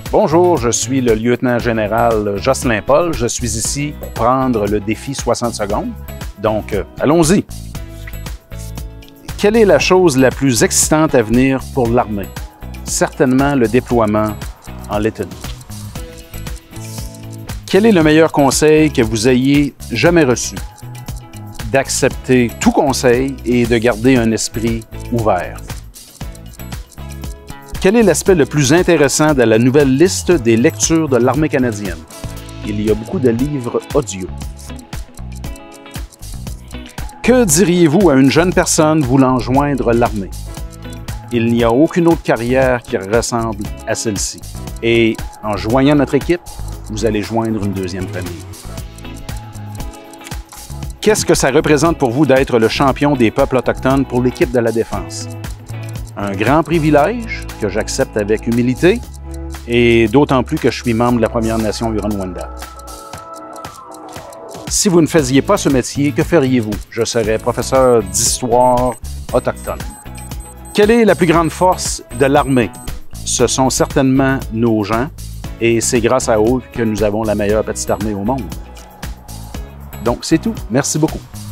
Bonjour, je suis le lieutenant-général Jocelyn Paul. Je suis ici pour prendre le défi 60 secondes. Donc, allons-y. Quelle est la chose la plus excitante à venir pour l'armée? Certainement le déploiement en Lettonie. Quel est le meilleur conseil que vous ayez jamais reçu? D'accepter tout conseil et de garder un esprit ouvert. Quel est l'aspect le plus intéressant de la nouvelle liste des lectures de l'armée canadienne? Il y a beaucoup de livres audio. Que diriez-vous à une jeune personne voulant joindre l'armée? Il n'y a aucune autre carrière qui ressemble à celle-ci. Et en joignant notre équipe, vous allez joindre une deuxième famille. Qu'est-ce que ça représente pour vous d'être le champion des peuples autochtones pour l'équipe de la Défense? Un grand privilège que j'accepte avec humilité et d'autant plus que je suis membre de la Première Nation Huron-Wendat. Si vous ne faisiez pas ce métier, que feriez-vous? Je serais professeur d'histoire autochtone. Quelle est la plus grande force de l'armée? Ce sont certainement nos gens et c'est grâce à eux que nous avons la meilleure petite armée au monde. Donc c'est tout. Merci beaucoup.